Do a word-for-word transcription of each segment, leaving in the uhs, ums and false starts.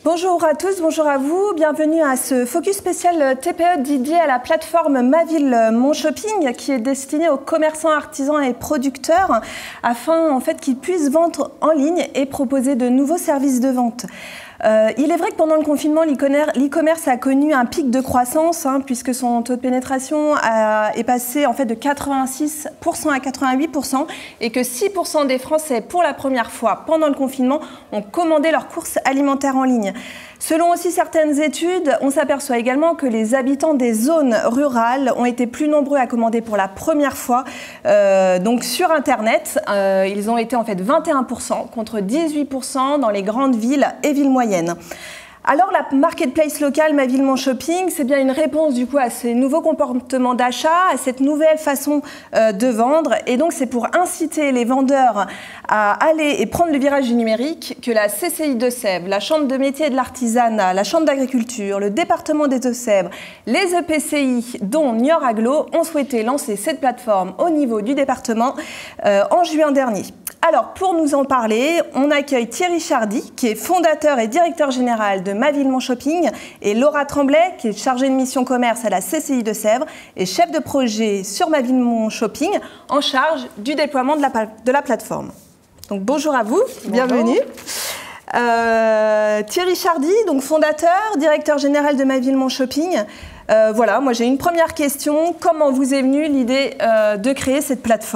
Bonjour à tous, bonjour à vous, bienvenue à ce focus spécial T P E dédié à la plateforme Ma Ville Mon Shopping qui est destinée aux commerçants, artisans et producteurs afin en fait, qu'ils puissent vendre en ligne et proposer de nouveaux services de vente. Euh, il est vrai que pendant le confinement, l'e-commerce a connu un pic de croissance hein, puisque son taux de pénétration a, est passé en fait, de quatre-vingt-six pour cent à quatre-vingt-huit pour cent et que six pour cent des Français, pour la première fois pendant le confinement, ont commandé leurs courses alimentaires en ligne. Selon aussi certaines études, on s'aperçoit également que les habitants des zones rurales ont été plus nombreux à commander pour la première fois euh, donc sur Internet. Euh, ils ont été en fait vingt et un pour cent contre dix-huit pour cent dans les grandes villes et villes moyennes. Alors la marketplace locale Ma Ville Mon Shopping, c'est bien une réponse du coup à ces nouveaux comportements d'achat, à cette nouvelle façon euh, de vendre. Et donc c'est pour inciter les vendeurs à aller et prendre le virage du numérique que la C C I Deux-Sèvres, la Chambre de métiers et de l'artisanat, la Chambre d'agriculture, le département des Deux-Sèvres, les E P C I dont Niort Agglo ont souhaité lancer cette plateforme au niveau du département euh, en juin dernier. Alors, pour nous en parler, on accueille Thierry Chardy, qui est fondateur et directeur général de Ma Ville Mon Shopping, et Laura Tremblay, qui est chargée de mission commerce à la C C I Deux-Sèvres et chef de projet sur Ma Ville Mon Shopping, en charge du déploiement de la, de la plateforme. Donc, bonjour à vous, bonjour. Bienvenue. Euh, Thierry Chardy, donc fondateur, directeur général de Ma Ville Mon Shopping. Euh, voilà, moi j'ai une première question. Comment vous est venue l'idée euh, de créer cette plateforme ?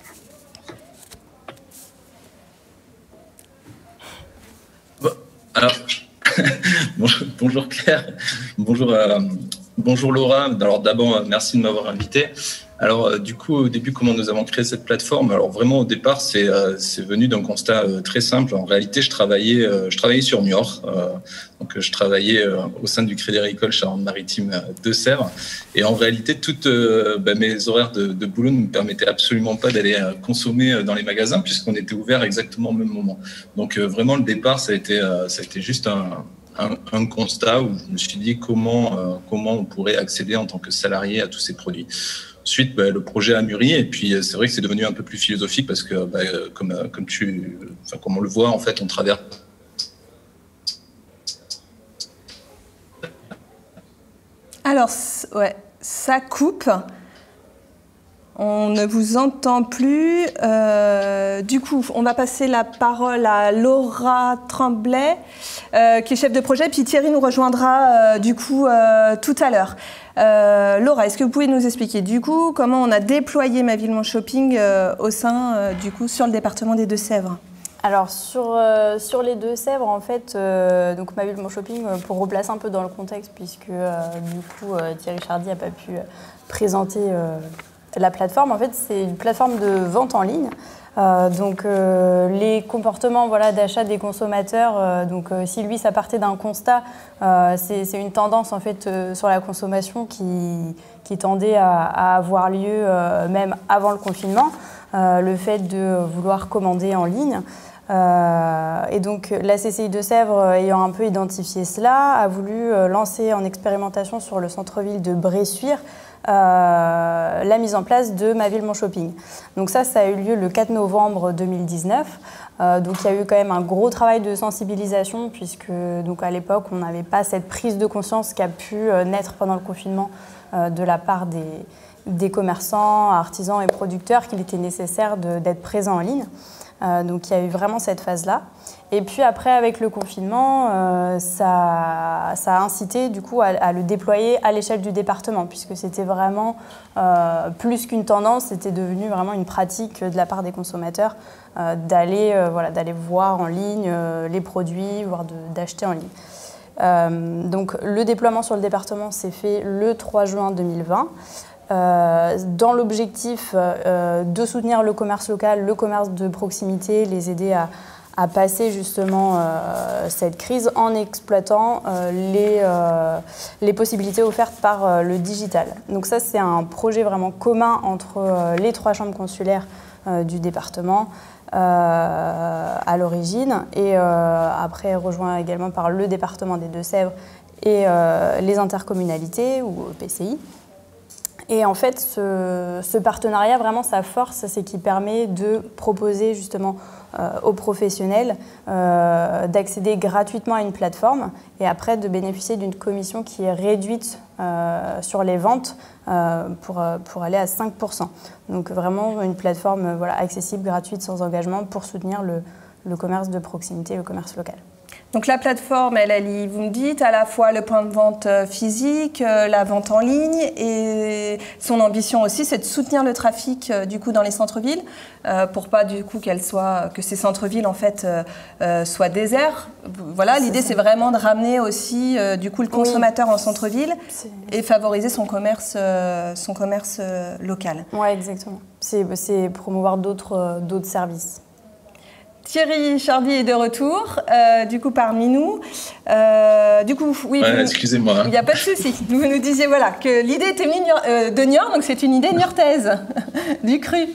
Alors, bonjour, bonjour Claire, bonjour, euh, bonjour Laura. Alors d'abord, merci de m'avoir invité. Alors euh, du coup, au début, comment nous avons créé cette plateforme? Alors vraiment, au départ, c'est euh, c'est venu d'un constat euh, très simple. En réalité, je travaillais, euh, je travaillais sur Niort. Euh, donc, je travaillais euh, au sein du Crédit Agricole Charente-Maritime euh, Deux-Sèvres. Et en réalité, toutes euh, bah, mes horaires de, de boulot ne me permettaient absolument pas d'aller euh, consommer euh, dans les magasins puisqu'on était ouvert exactement au même moment. Donc euh, vraiment, le départ, ça a été, euh, ça a été juste un Un, un constat où je me suis dit comment, euh, comment on pourrait accéder en tant que salarié à tous ces produits. Ensuite, bah, le projet a mûri et puis c'est vrai que c'est devenu un peu plus philosophique parce que, bah, comme, comme, tu, enfin, comme on le voit, en fait, on traverse. Alors, ouais, ça coupe. On ne vous entend plus. Euh, du coup, on va passer la parole à Laura Tremblay, euh, qui est chef de projet, puis Thierry nous rejoindra euh, du coup euh, tout à l'heure. Euh, Laura, est-ce que vous pouvez nous expliquer du coup comment on a déployé Ma Ville Mon Shopping euh, au sein euh, du coup sur le département des Deux-Sèvres? Alors sur, euh, sur les Deux-Sèvres, en fait, euh, donc Ma Ville Mon Shopping, euh, pour replacer un peu dans le contexte, puisque euh, du coup euh, Thierry Chardy n'a pas pu euh, présenter euh, la plateforme. En fait, c'est une plateforme de vente en ligne. Euh, donc euh, les comportements voilà, d'achat des consommateurs, euh, donc euh, si lui ça partait d'un constat, euh, c'est une tendance en fait euh, sur la consommation qui, qui tendait à, à avoir lieu euh, même avant le confinement, euh, le fait de vouloir commander en ligne. Euh, et donc la C C I Deux-Sèvres, ayant un peu identifié cela, a voulu euh, lancer en expérimentation sur le centre-ville de Bressuire Euh, la mise en place de Ma Ville Mon Shopping. Donc ça, ça a eu lieu le quatre novembre deux mille dix-neuf. Euh, donc il y a eu quand même un gros travail de sensibilisation puisque donc à l'époque, on n'avait pas cette prise de conscience qui a pu euh, naître pendant le confinement euh, de la part des, des commerçants, artisans et producteurs qu'il était nécessaire d'être présents en ligne. Euh, donc il y a eu vraiment cette phase-là. Et puis après, avec le confinement, euh, ça, ça a incité du coup à, à le déployer à l'échelle du département, puisque c'était vraiment euh, plus qu'une tendance, c'était devenu vraiment une pratique de la part des consommateurs euh, d'aller euh, voilà, d'aller voir en ligne euh, les produits, voire d'acheter en ligne. Euh, donc le déploiement sur le département s'est fait le trois juin deux mille vingt. Euh, dans l'objectif euh, de soutenir le commerce local, le commerce de proximité, les aider à, à passer justement euh, cette crise en exploitant euh, les, euh, les possibilités offertes par euh, le digital. Donc ça, c'est un projet vraiment commun entre euh, les trois chambres consulaires euh, du département euh, à l'origine et euh, après rejoint également par le département des Deux-Sèvres et euh, les intercommunalités ou P C I. Et en fait, ce, ce partenariat, vraiment, sa force, c'est qu'il permet de proposer justement euh, aux professionnels euh, d'accéder gratuitement à une plateforme et après de bénéficier d'une commission qui est réduite euh, sur les ventes euh, pour, pour aller à cinq pour cent. Donc vraiment une plateforme euh, voilà, accessible, gratuite, sans engagement pour soutenir le, le commerce de proximité, le commerce local. Donc la plateforme, elle allie, vous me dites, à la fois le point de vente physique, la vente en ligne, et son ambition aussi, c'est de soutenir le trafic du coup dans les centres-villes, euh, pour pas du coup qu'elle soit, que ces centres-villes en fait euh, soient déserts. Voilà, l'idée c'est vraiment de ramener aussi euh, du coup le consommateur oui. en centre-ville et favoriser son commerce, euh, son commerce euh, local. Ouais, exactement. C'est, c'est promouvoir d'autres, euh, d'autres services. Thierry Chardy est de retour, euh, du coup parmi nous. Euh, du coup, oui. Ouais, excusez-moi. Il n'y a pas de souci. Vous nous disiez voilà que l'idée était venue euh, de Niort, donc c'est une idée niortaise, du cru.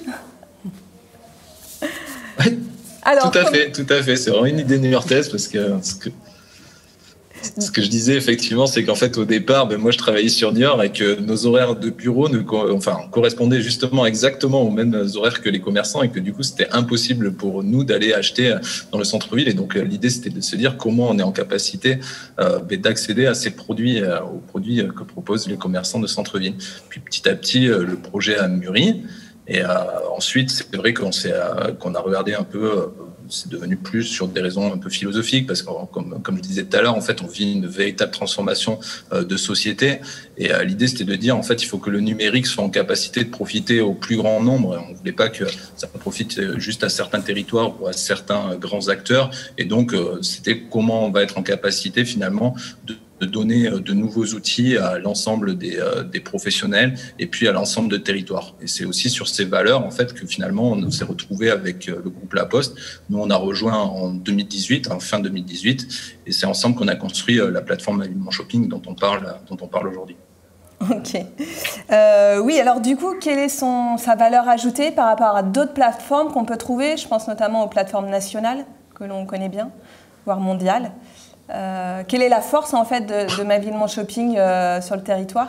Oui, Alors, tout à comme... fait, tout à fait. C'est vraiment une idée niortaise parce que. Parce que... Ce que je disais effectivement, c'est qu'en fait au départ, ben moi je travaillais sur Niort et que nos horaires de bureau ne, enfin, correspondaient justement exactement aux mêmes horaires que les commerçants et que du coup c'était impossible pour nous d'aller acheter dans le centre-ville. Et donc l'idée c'était de se dire comment on est en capacité euh, ben, d'accéder à ces produits, euh, aux produits que proposent les commerçants de centre-ville. Puis petit à petit, euh, le projet a mûri. Et euh, ensuite, c'est vrai qu'on, s'est, euh, qu'on a regardé un peu, euh, c'est devenu plus sur des raisons un peu philosophiques, parce que comme, comme je disais tout à l'heure, en fait, on vit une véritable transformation euh, de société. Et euh, l'idée, c'était de dire, en fait, il faut que le numérique soit en capacité de profiter au plus grand nombre. On ne voulait pas que ça profite juste à certains territoires ou à certains grands acteurs. Et donc, euh, c'était comment on va être en capacité, finalement, de de donner de nouveaux outils à l'ensemble des, euh, des professionnels et puis à l'ensemble de territoires. Et c'est aussi sur ces valeurs, en fait, que finalement, on s'est retrouvé avec le groupe La Poste. Nous, on a rejoint en deux mille dix-huit, en fin deux mille dix-huit, et c'est ensemble qu'on a construit la plateforme Ma Ville Mon Shopping dont on parle, dont on parle aujourd'hui. Ok. Euh, oui, alors du coup, quelle est son, sa valeur ajoutée par rapport à d'autres plateformes qu'on peut trouver? Je pense notamment aux plateformes nationales, que l'on connaît bien, voire mondiales. Euh, quelle est la force en fait de, de Ma Ville Mon Shopping euh, sur le territoire?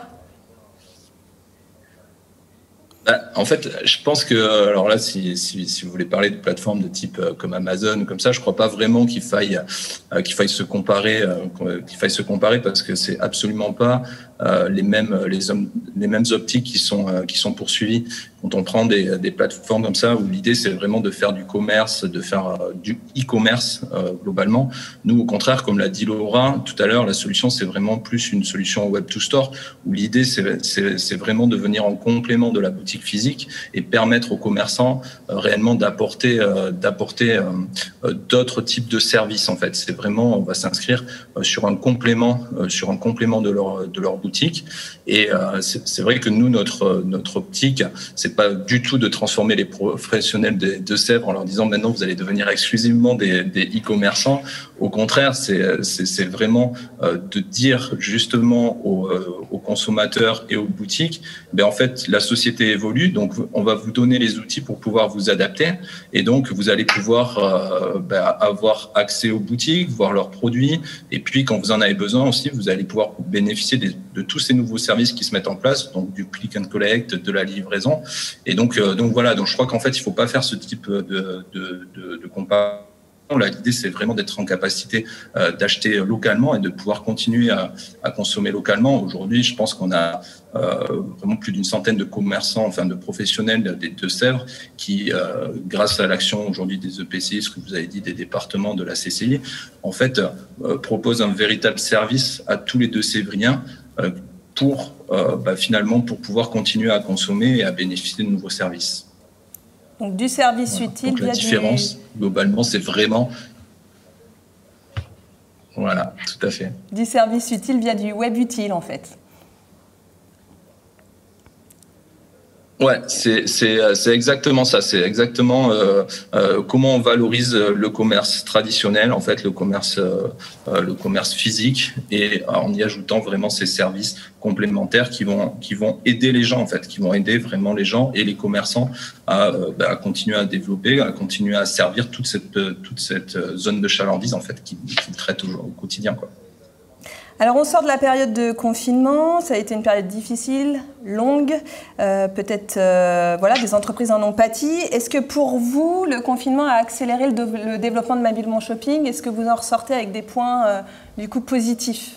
Bah, en fait, je pense que, alors là, si, si, si vous voulez parler de plateformes de type euh, comme Amazon ou comme ça, je crois pas vraiment qu'il faille, euh, qu'il faille se comparer, euh, qu'il faille se comparer parce que c'est absolument pas euh, les mêmes, les, hommes, les mêmes optiques qui sont, euh, qui sont poursuivies. Quand on prend des, des plateformes comme ça, où l'idée c'est vraiment de faire du commerce, de faire euh, du e-commerce euh, globalement. Nous, au contraire, comme l'a dit Laura tout à l'heure, la solution c'est vraiment plus une solution web to store, où l'idée c'est, c'est, c'est vraiment de venir en complément de la boutique physique et permettre aux commerçants euh, réellement d'apporter, euh, d'apporter euh, euh, d'autres types de services. En fait, c'est vraiment, on va s'inscrire euh, sur un complément, euh, sur un complément de leur de leur boutique. Et euh, c'est, c'est vrai que nous, notre notre optique, c'est pas du tout de transformer les professionnels de, de Sèvres en leur disant maintenant vous allez devenir exclusivement des, des e-commerçants. Au contraire, c'est, c'est, c'est vraiment euh, de dire justement aux, euh, aux consommateurs et aux boutiques, ben en fait la société évolue, donc on va vous donner les outils pour pouvoir vous adapter, et donc vous allez pouvoir euh, ben, avoir accès aux boutiques, voir leurs produits, et puis quand vous en avez besoin aussi, vous allez pouvoir bénéficier des, de tous ces nouveaux services qui se mettent en place, donc du click and collect, de la livraison. Et donc, euh, donc voilà, donc je crois qu'en fait, il ne faut pas faire ce type de, de, de, de comparaison. Là, l'idée, c'est vraiment d'être en capacité euh, d'acheter localement et de pouvoir continuer à, à consommer localement. Aujourd'hui, je pense qu'on a euh, vraiment plus d'une centaine de commerçants, enfin de professionnels des Deux-Sèvres qui, euh, grâce à l'action aujourd'hui des E P C I, ce que vous avez dit, des départements de la C C I, en fait, euh, proposent un véritable service à tous les Deux-Sévriens euh, pour euh, bah, finalement pour pouvoir continuer à consommer et à bénéficier de nouveaux services. Donc du service voilà. utile. Donc la différence, du... globalement, c'est vraiment... Voilà, tout à fait. Du service utile via du web utile, en fait. Ouais, c'est, c'est, c'est exactement ça. C'est exactement euh, euh, comment on valorise le commerce traditionnel, en fait, le commerce, euh, le commerce physique, et en y ajoutant vraiment ces services complémentaires qui vont, qui vont aider les gens, en fait, qui vont aider vraiment les gens et les commerçants à, euh, bah, à continuer à développer, à continuer à servir toute cette, toute cette zone de chalandise, en fait, qu'ils qui traitent au, au quotidien, quoi. Alors on sort de la période de confinement, ça a été une période difficile, longue, euh, peut-être euh, voilà, des entreprises en ont pâti. Est-ce que pour vous, le confinement a accéléré le, le développement de Ma Ville Mon Shopping? Est-ce que vous en ressortez avec des points euh, du coup positifs?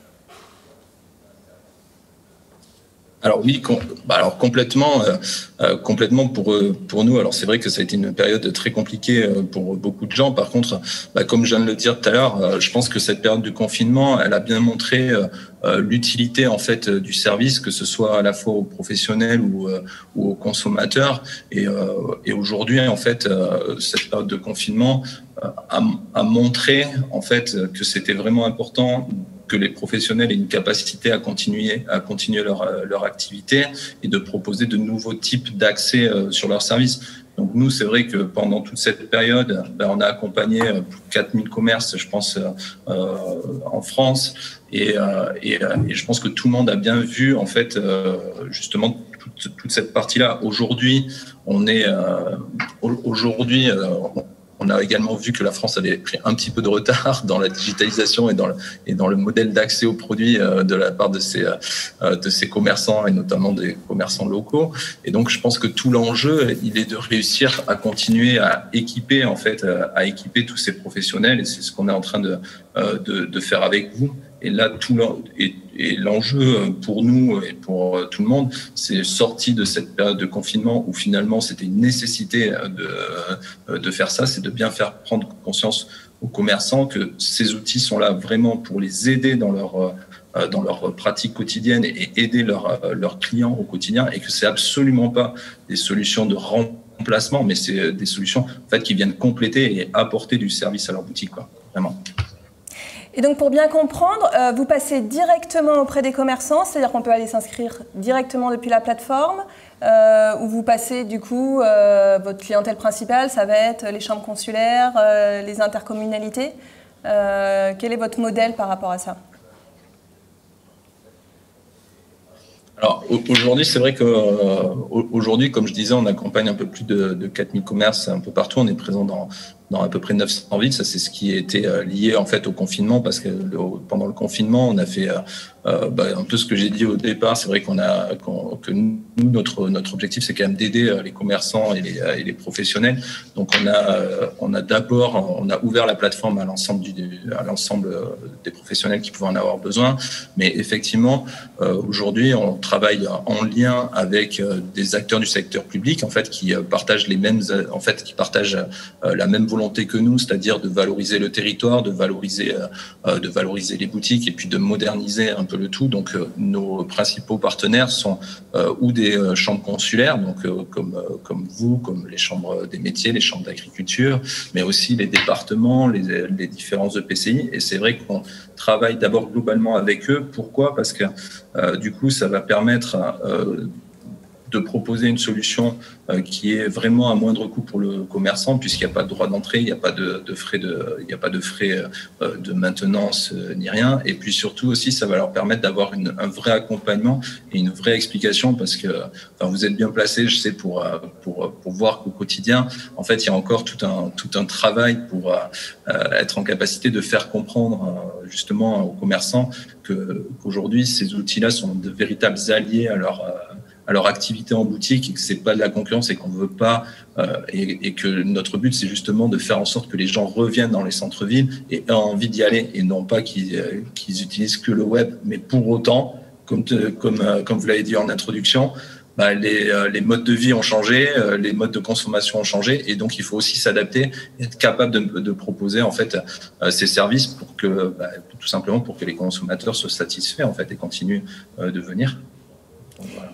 Alors oui, com bah alors complètement, euh, euh, complètement pour pour nous. Alors c'est vrai que ça a été une période très compliquée pour beaucoup de gens. Par contre, bah, comme je viens de le dire tout à l'heure, euh, je pense que cette période de confinement, elle a bien montré euh, l'utilité en fait du service, que ce soit à la fois aux professionnels ou, euh, ou aux consommateurs. Et, euh, et aujourd'hui, en fait, euh, cette période de confinement euh, a, a montré en fait que c'était vraiment important que les professionnels aient une capacité à continuer, à continuer leur, leur activité et de proposer de nouveaux types d'accès sur leurs services. Donc nous, c'est vrai que pendant toute cette période, ben, on a accompagné plus de quatre mille commerces, je pense, euh, en France. Et, euh, et, et je pense que tout le monde a bien vu, en fait, euh, justement, toute, toute cette partie-là. Aujourd'hui, on est... Euh, aujourd'hui, euh, on a également vu que la France avait pris un petit peu de retard dans la digitalisation et dans le, et dans le modèle d'accès aux produits euh, de la part de ces, euh, de ces commerçants et notamment des commerçants locaux. Et donc, je pense que tout l'enjeu, il est de réussir à continuer à équiper, en fait, à équiper tous ces professionnels. Et c'est ce qu'on est en train de, euh, de, de faire avec vous. Et là, tout l'enjeu pour nous et pour tout le monde, c'est sorti de cette période de confinement où finalement c'était une nécessité de, de faire ça, c'est de bien faire prendre conscience aux commerçants que ces outils sont là vraiment pour les aider dans leur, dans leur pratique quotidienne et aider leurs leurs clients au quotidien, et que c'est absolument pas des solutions de remplacement, mais c'est des solutions en fait qui viennent compléter et apporter du service à leur boutique, quoi, vraiment. Et donc, pour bien comprendre, euh, vous passez directement auprès des commerçants, c'est-à-dire qu'on peut aller s'inscrire directement depuis la plateforme, euh, ou vous passez, du coup, euh, votre clientèle principale, ça va être les chambres consulaires, euh, les intercommunalités. Euh, quel est votre modèle par rapport à ça ? Alors aujourd'hui, c'est vrai que euh, aujourd'hui, comme je disais, on accompagne un peu plus de, de quatre mille commerces un peu partout. On est présent dans, dans à peu près neuf cents villes. Ça, c'est ce qui a été euh, lié en fait au confinement, parce que le, pendant le confinement, on a fait euh, euh, bah, un peu ce que j'ai dit au départ. C'est vrai qu'on a qu'on, que nous, notre notre objectif, c'est quand même d'aider les commerçants et les, et les professionnels. Donc on a euh, on a d'abord on a ouvert la plateforme à l'ensemble du à l'ensemble des professionnels qui pouvaient en avoir besoin. Mais effectivement, euh, aujourd'hui, on travaille en lien avec euh, des acteurs du secteur public, en fait, qui euh, partagent les mêmes, en fait, qui partagent euh, la même volonté que nous, c'est-à-dire de valoriser le territoire, de valoriser, euh, de valoriser les boutiques et puis de moderniser un peu le tout. Donc, euh, nos principaux partenaires sont euh, ou des euh, chambres consulaires, donc euh, comme euh, comme vous, comme les chambres des métiers, les chambres d'agriculture, mais aussi les départements, les, les différents E P C I. Et c'est vrai qu'on travaille d'abord globalement avec eux. Pourquoi ? Parce que euh, du coup, ça va permettre euh, de proposer une solution euh, qui est vraiment à moindre coût pour le commerçant, puisqu'il n'y a pas de droit d'entrée, il n'y a pas de, de frais de, il n'y a pas de frais euh, de maintenance euh, ni rien. Et puis surtout aussi, ça va leur permettre d'avoir une, un vrai accompagnement et une vraie explication, parce que enfin, vous êtes bien placé, je sais, pour pour pour voir qu'au quotidien, en fait, il y a encore tout un tout un travail pour euh, être en capacité de faire comprendre euh, justement aux commerçants que qu'aujourd'hui ces outils-là sont de véritables alliés à leur euh, à leur activité en boutique, et que c'est pas de la concurrence et qu'on veut pas euh, et, et que notre but c'est justement de faire en sorte que les gens reviennent dans les centres-villes et aient envie d'y aller, et non pas qu'ils euh, qu'ils utilisent que le web. Mais pour autant, comme te, comme euh, comme vous l'avez dit en introduction, bah, les euh, les modes de vie ont changé, euh, les modes de consommation ont changé, et donc il faut aussi s'adapter et être capable de, de proposer en fait euh, ces services pour que bah, tout simplement pour que les consommateurs soient satisfaits en fait et continuent euh, de venir. Donc, voilà.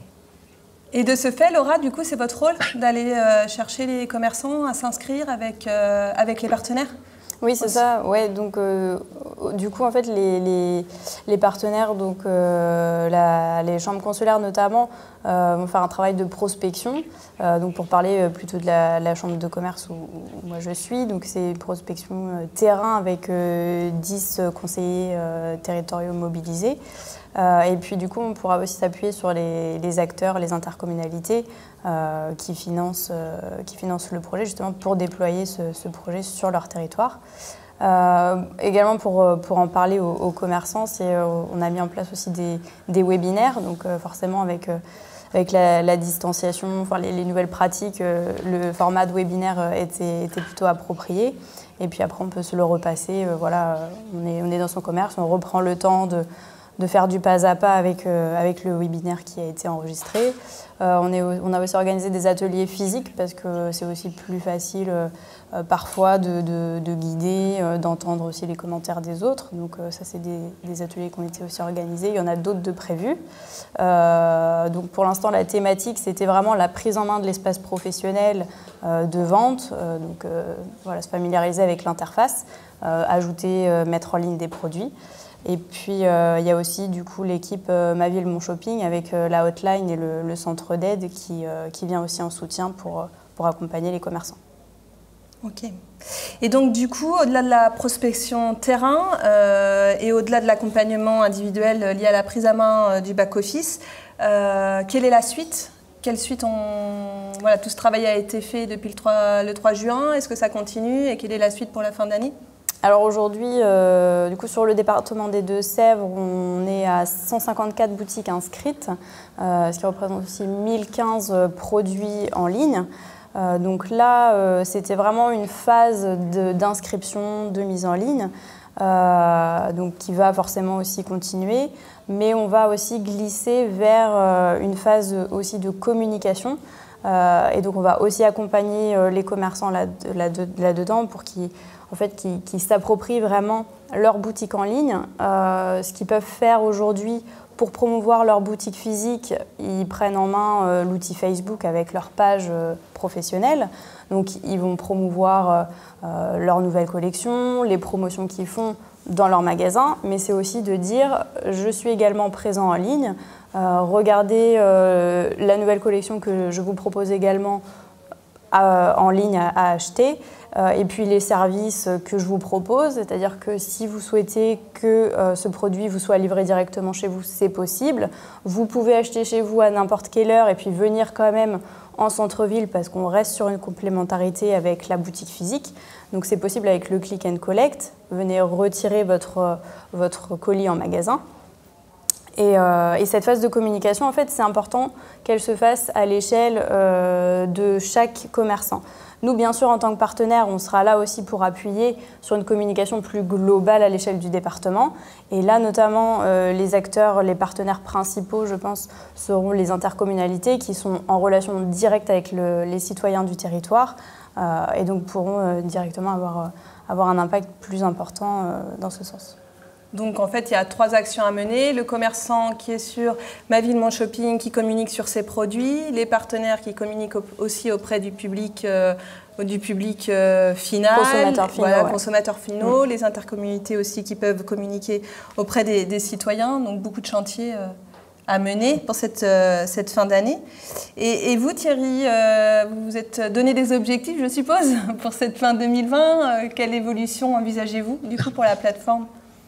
Et de ce fait, Laura, du coup, c'est votre rôle d'aller euh, chercher les commerçants à s'inscrire avec, euh, avec les partenaires ? Oui, c'est ça. Ouais, donc, euh, du coup, en fait, les, les, les partenaires, donc, euh, la, les chambres consulaires notamment, euh, vont faire un travail de prospection. Euh, donc, pour parler plutôt de la, la chambre de commerce où, où moi je suis, donc c'est une prospection euh, terrain avec euh, dix conseillers euh, territoriaux mobilisés. Euh, et puis du coup, on pourra aussi s'appuyer sur les, les acteurs, les intercommunalités euh, qui, financent, euh, qui financent le projet justement pour déployer ce, ce projet sur leur territoire. Euh, également pour, pour en parler aux, aux commerçants, c'est, euh, on a mis en place aussi des, des webinaires, donc euh, forcément avec, euh, avec la, la distanciation, enfin, les, les nouvelles pratiques, euh, le format de webinaire était, était plutôt approprié. Et puis après on peut se le repasser, euh, voilà, on est, on est dans son commerce, on reprend le temps de, de faire du pas à pas avec, euh, avec le webinaire qui a été enregistré. Euh, on, est, on a aussi organisé des ateliers physiques parce que c'est aussi plus facile euh, euh, parfois de, de, de guider, euh, d'entendre aussi les commentaires des autres. Donc euh, ça, c'est des, des ateliers qui ont été aussi organisés. Il y en a d'autres de prévus. Euh, donc pour l'instant, la thématique, c'était vraiment la prise en main de l'espace professionnel euh, de vente. Euh, donc euh, voilà, se familiariser avec l'interface, euh, ajouter, euh, mettre en ligne des produits. Et puis, euh, il y a aussi du coup l'équipe euh, Ma Ville Mon Shopping avec euh, la hotline et le, le centre d'aide qui, euh, qui vient aussi en soutien pour, pour accompagner les commerçants. Ok. Et donc, du coup, au-delà de la prospection terrain euh, et au-delà de l'accompagnement individuel lié à la prise à main euh, du back-office, euh, quelle est la suite ? Quelle suite on... voilà, tout ce travail a été fait depuis le trois, le trois juin. Est-ce que ça continue et quelle est la suite pour la fin d'année ? Alors aujourd'hui, euh, du coup, sur le département des Deux-Sèvres, on est à cent cinquante-quatre boutiques inscrites, euh, ce qui représente aussi mille quinze produits en ligne. Euh, donc là, euh, c'était vraiment une phase de, d'inscription, de mise en ligne, euh, donc qui va forcément aussi continuer, mais on va aussi glisser vers euh, une phase aussi de communication. Euh, et donc on va aussi accompagner euh, les commerçants là, là, là-dedans pour qu'ils en fait, qui, qui s'approprient vraiment leur boutique en ligne. Euh, ce qu'ils peuvent faire aujourd'hui pour promouvoir leur boutique physique, ils prennent en main euh, l'outil Facebook avec leur page euh, professionnelle. Donc, ils vont promouvoir euh, leur nouvelle collection, les promotions qu'ils font dans leur magasin. Mais c'est aussi de dire, je suis également présent en ligne. Euh, regardez euh, la nouvelle collection que je vous propose également à, en ligne à, à acheter. Euh, et puis les services que je vous propose, c'est-à-dire que si vous souhaitez que euh, ce produit vous soit livré directement chez vous, c'est possible. Vous pouvez acheter chez vous à n'importe quelle heure et puis venir quand même en centre-ville parce qu'on reste sur une complémentarité avec la boutique physique. Donc c'est possible avec le click and collect. Venez retirer votre, votre colis en magasin. Et, euh, et cette phase de communication, en fait, c'est important qu'elle se fasse à l'échelle euh, de chaque commerçant. Nous, bien sûr, en tant que partenaire, on sera là aussi pour appuyer sur une communication plus globale à l'échelle du département. Et là, notamment, euh, les acteurs, les partenaires principaux, je pense, seront les intercommunalités qui sont en relation directe avec le, les citoyens du territoire euh, et donc pourront euh, directement avoir, euh, avoir un impact plus important euh, dans ce sens. Donc en fait, il y a trois actions à mener. Le commerçant qui est sur Ma Ville Mon Shopping, qui communique sur ses produits. Les partenaires qui communiquent aussi auprès du public, euh, du public euh, final. Consommateurs finaux. Voilà, ouais. consommateurs finaux. Mmh. Les intercommunalités aussi qui peuvent communiquer auprès des, des citoyens. Donc beaucoup de chantiers euh, à mener pour cette, euh, cette fin d'année. Et, et vous, Thierry, euh, vous vous êtes donné des objectifs, je suppose, pour cette fin deux mille vingt. Euh, quelle évolution envisagez-vous, du coup, pour la plateforme ?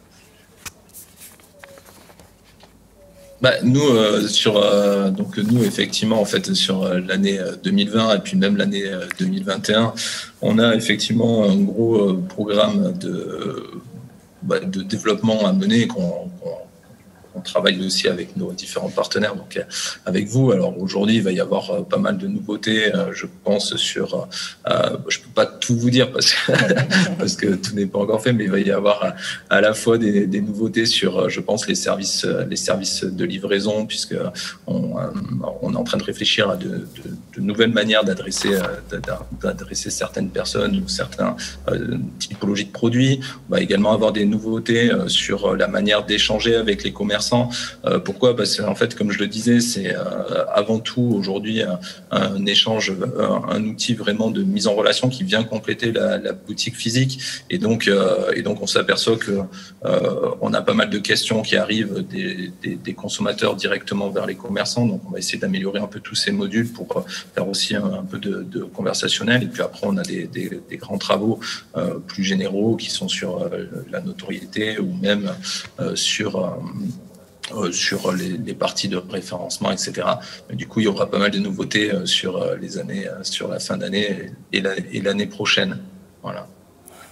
Bah, nous, euh, sur, euh, donc nous, effectivement, en fait, sur euh, l'année deux mille vingt et puis même l'année euh, deux mille vingt et un, on a effectivement un gros euh, programme de, euh, bah, de développement à mener qu'on, qu'on on travaille aussi avec nos différents partenaires, donc avec vous. Alors aujourd'hui, il va y avoir pas mal de nouveautés, je pense, sur... Euh, je ne peux pas tout vous dire parce que, parce que tout n'est pas encore fait, mais il va y avoir à la fois des, des nouveautés sur, je pense, les services, les services de livraison, puisque on, on est en train de réfléchir à de, de, de nouvelles manières d'adresser, d'adresser certaines personnes ou certaines euh, typologies de produits. On va également avoir des nouveautés sur la manière d'échanger avec les commerçants. Euh, pourquoi ? Parce qu'en fait, comme je le disais, c'est euh, avant tout aujourd'hui un, un échange, un, un outil vraiment de mise en relation qui vient compléter la, la boutique physique. Et donc, euh, et donc, on s'aperçoit que euh, on a pas mal de questions qui arrivent des, des, des consommateurs directement vers les commerçants. Donc, on va essayer d'améliorer un peu tous ces modules pour faire aussi un, un peu de, de conversationnel. Et puis après, on a des, des, des grands travaux euh, plus généraux qui sont sur euh, la notoriété ou même euh, sur euh, Euh, sur les, les parties de référencement, et cetera. Mais du coup, il y aura pas mal de nouveautés euh, sur euh, les années, euh, sur la fin d'année et, la, et l'année prochaine. Voilà.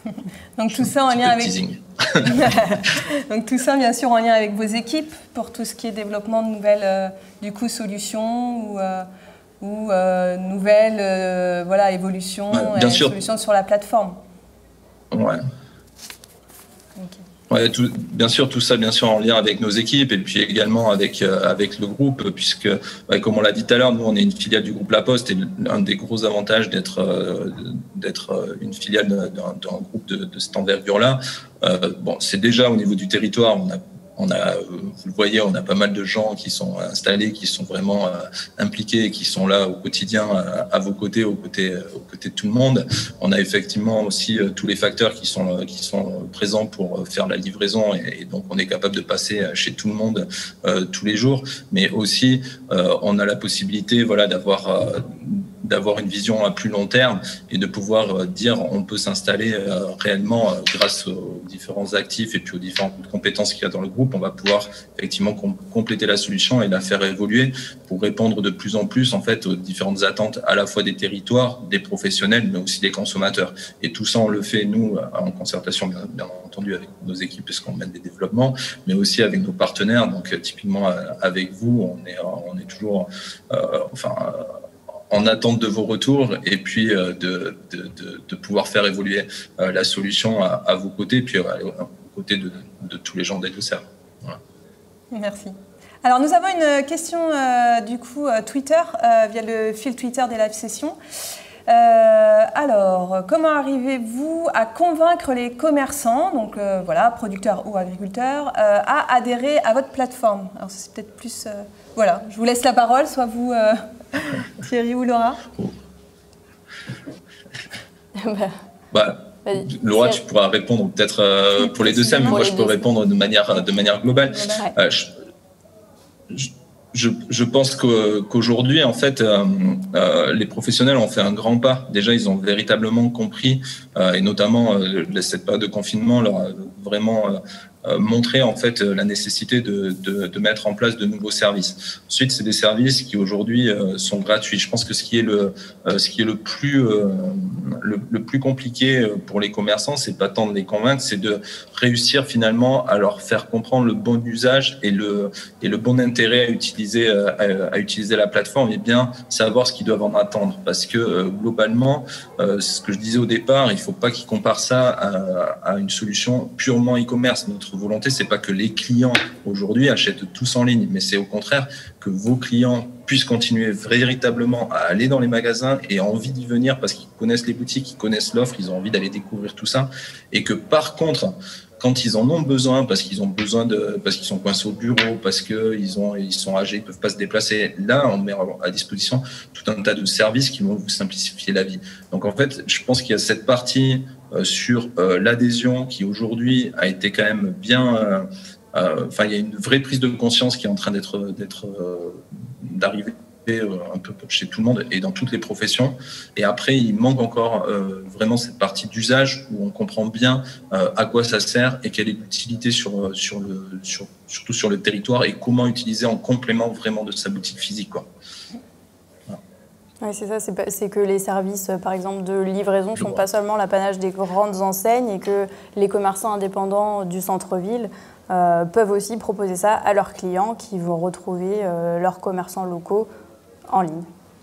Donc tout ça en lien avec donc tout ça bien sûr en lien avec vos équipes pour tout ce qui est développement de nouvelles euh, du coup solutions ou, euh, ou euh, nouvelles euh, voilà évolutions ouais, bien et sûr. solutions sur la plateforme. Ouais. Okay. Ouais, tout, bien sûr, tout ça, bien sûr, en lien avec nos équipes et puis également avec euh, avec le groupe, puisque, ouais, comme on l'a dit tout à l'heure, nous, on est une filiale du groupe La Poste et l'un des gros avantages d'être euh, d'être une filiale d'un, d'un groupe de, de cette envergure-là, euh, bon, c'est déjà au niveau du territoire, on a On a, vous le voyez, on a pas mal de gens qui sont installés, qui sont vraiment euh, impliqués, qui sont là au quotidien, à, à vos côtés, aux côtés, aux côtés de tout le monde. On a effectivement aussi euh, tous les facteurs qui sont qui sont présents pour faire la livraison et, et donc on est capable de passer chez tout le monde euh, tous les jours. Mais aussi, euh, on a la possibilité, voilà, d'avoir euh, d'avoir une vision à plus long terme et de pouvoir euh, dire on peut s'installer euh, réellement euh, grâce aux différents actifs et puis aux différentes compétences qu'il y a dans le groupe. On va pouvoir effectivement com- compléter la solution et la faire évoluer pour répondre de plus en plus en fait aux différentes attentes à la fois des territoires, des professionnels, mais aussi des consommateurs. Et tout ça, on le fait nous en concertation bien, bien entendu avec nos équipes parce qu'on mène des développements, mais aussi avec nos partenaires. Donc typiquement avec vous, on est on est toujours euh, enfin euh, en attente de vos retours et puis euh, de, de, de, de pouvoir faire évoluer euh, la solution à, à vos côtés, puis euh, aux côtés de, de tous les gens des Deux-Sèvres. Voilà. Merci. Alors nous avons une question euh, du coup euh, Twitter euh, via le fil Twitter des live sessions. Euh, alors, comment arrivez-vous à convaincre les commerçants, donc euh, voilà, producteurs ou agriculteurs, euh, à adhérer à votre plateforme? Alors c'est peut-être plus... Euh, voilà, je vous laisse la parole, soit vous, euh, Thierry ou Laura. Oh. bah, Laura, tu pourras répondre peut-être euh, pour les Deux-Sèvres, mais moi je peux répondre de manière, de manière globale. Euh, je, je, Je, je pense que, qu'aujourd'hui, en fait, euh, euh, les professionnels ont fait un grand pas. Déjà, ils ont véritablement compris, euh, et notamment euh, cette période de confinement leur a vraiment euh, euh, montré en fait la nécessité de, de, de mettre en place de nouveaux services. Ensuite, c'est des services qui aujourd'hui euh, sont gratuits. Je pense que ce qui est le, euh, ce qui est le plus, euh, le, le plus compliqué pour les commerçants, c'est pas tant de les convaincre, c'est de réussir finalement à leur faire comprendre le bon usage et le, et le bon intérêt à utiliser, à, à utiliser la plateforme et bien savoir ce qu'ils doivent en attendre. Parce que euh, globalement, euh, ce que je disais au départ, il faut pas qu'ils comparent ça à, à une solution purement e-commerce. Notre volonté, c'est pas que les clients aujourd'hui achètent tous en ligne, mais c'est au contraire que vos clients puissent continuer véritablement à aller dans les magasins et envie d'y venir parce qu'ils connaissent les boutiques, ils connaissent l'offre, ils ont envie d'aller découvrir tout ça. Et que par contre, quand ils en ont besoin, parce qu'ils ont besoin de, parce qu'ils sont coincés au bureau, parce qu'ils ont, ils sont âgés, ils peuvent pas se déplacer. Là, on met à disposition tout un tas de services qui vont vous simplifier la vie. Donc, en fait, je pense qu'il y a cette partie euh, sur euh, l'adhésion qui aujourd'hui a été quand même bien, euh, euh, enfin, il y a une vraie prise de conscience qui est en train d'être, d'être, euh, d'arriver un peu chez tout le monde et dans toutes les professions. Et après, il manque encore euh, vraiment cette partie d'usage où on comprend bien euh, à quoi ça sert et quelle est l'utilité sur, sur le, sur, surtout sur le territoire et comment utiliser en complément vraiment de sa boutique physique, quoi. Voilà. Oui, c'est ça, c'est, pas, c'est que les services, par exemple, de livraison ne sont pas seulement l'apanage des grandes enseignes et que les commerçants indépendants du centre-ville euh, peuvent aussi proposer ça à leurs clients qui vont retrouver euh, leurs commerçants locaux en ligne.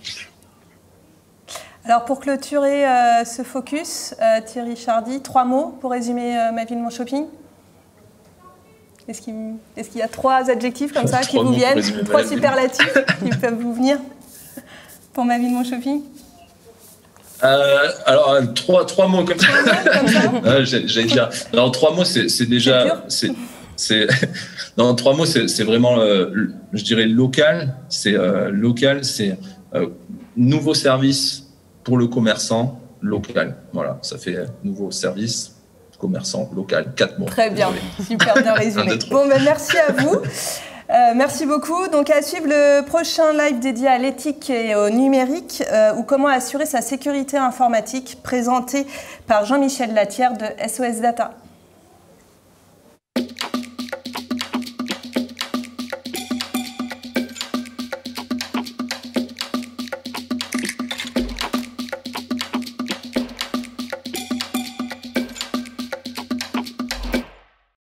Alors pour clôturer euh, ce focus, euh, Thierry Chardy, trois mots pour résumer euh, Ma Ville Mon Shopping. Est-ce qu'il, est-ce qu'il y a trois adjectifs comme ça qui vous viennent, trois superlatifs qui peuvent vous venir pour Ma Ville Mon Shopping? Euh, alors trois trois mots comme ça. Comme ça euh, j'allais dire. Alors trois mots, c'est, c'est déjà. C'est, c'est, dans trois mots, c'est, c'est vraiment, euh, je dirais, local. C'est euh, local, c'est euh, nouveau service pour le commerçant local. Voilà, ça fait euh, nouveau service, commerçant local, quatre mots. Très bien, super bien résumé. Bon, ben, merci à vous. Euh, merci beaucoup. Donc, à suivre le prochain live dédié à l'éthique et au numérique euh, ou comment assurer sa sécurité informatique, présenté par Jean-Michel Latière de S O S Data.